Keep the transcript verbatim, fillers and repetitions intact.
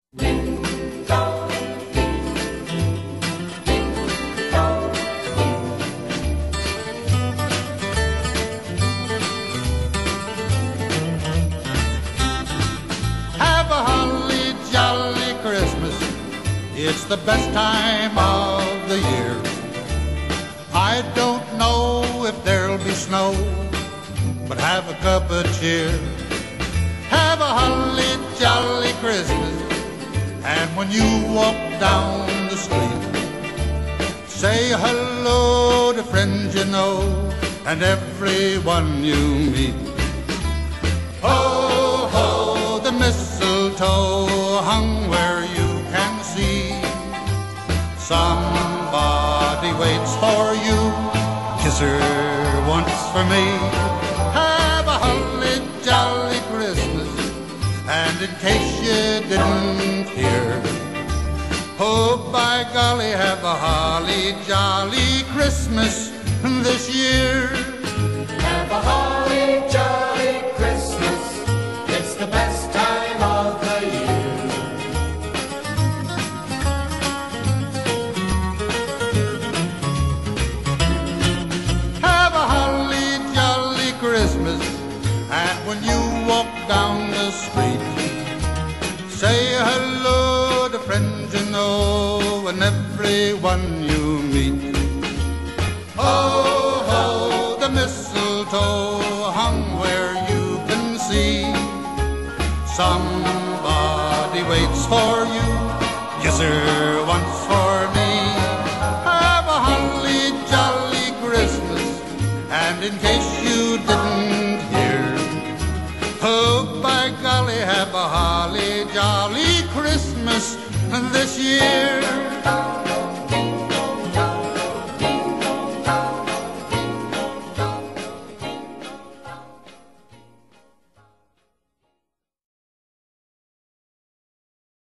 Have a holly jolly Christmas. It's the best time of the year. I don't know if there'll be snow, but have a cup of cheer. Have a holly jolly Christmas, and when you walk down the street, say hello to friends you know and everyone you meet. Ho, ho, the mistletoe hung where you can see. Somebody waits for you, kiss her once for me. Have a holly jolly Christmas, and in case you didn't hear, oh, by golly, have a holly jolly Christmas this year. Have a holly jolly Christmas, it's the best time of the year. Have a holly jolly Christmas, and when you walk down the street, say hello to friends you know and everyone you meet. Ho, ho, the mistletoe hung where you can see. Somebody waits for you, kiss her once for me. Have a holly jolly Christmas, and in case you didn't hear, oh, by golly, have a holly jolly Christmas this year.